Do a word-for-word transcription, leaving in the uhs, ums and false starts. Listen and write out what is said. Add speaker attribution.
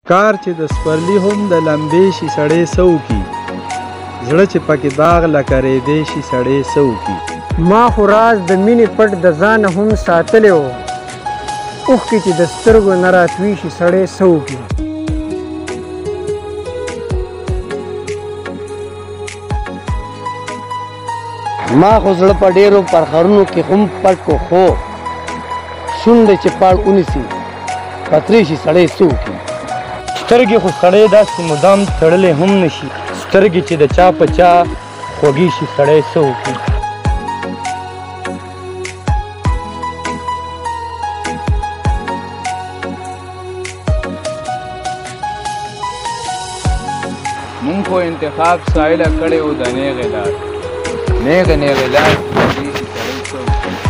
Speaker 1: کار چې د سپرلي هم د لمبې شي سړی څه وکړي زړه چې پکې داغ لکه ریدی شي سړی څه وکړي
Speaker 2: ما خو راز د مینې پټ د ځانه هم ساتلی و اوښکې چې د سترګو نه راتوي شي سړی څه وکړي
Speaker 3: ما خو زړه په ډېرو پرخرونو کې هم پټ کو خو شونډې چې پاړ ونیسي پترې شي سړی څه وکړي
Speaker 4: سترګې خو سړی داسې مدام تړلی هم نشي سترګې چې د چا په چا خوږې شي سړی څه وکړي
Speaker 5: مونږ خو انتخاب سایله کړی و د نیغې لار نیغې نیغې لار خوږې شي سړی څه وکړي